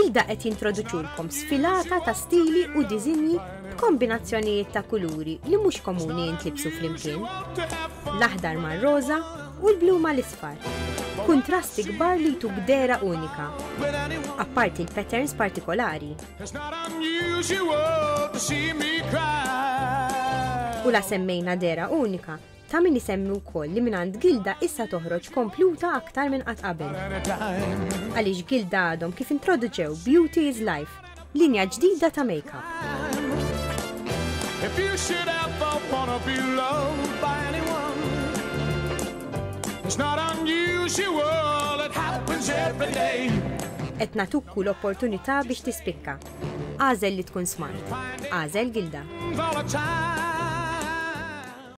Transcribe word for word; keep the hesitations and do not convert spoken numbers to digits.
Gilda qed jintroduċulkom sfilata ta' stili u diżinji b'kombinazzjonijiet ta' kuluri li mhux komuni jintlibsu flimkien. L-aħdar mar-roża u l-blu mal-isfar. Kuntrasti kbar li jtu bdera unika. Apparti l-patterns partikolari. U la semmejna dera unika, ta' min isemmi wkoll li mingħand Gilda issa toħroġ kompluta aktar minn qatt qabel. Għaliex Gilda għadhom kif introduċew Beauty is Life, linja ġdida ta' make-up. Qed natukku l-opportunità biex tispikka. Għażel li tkun smart. Għażel Gilda.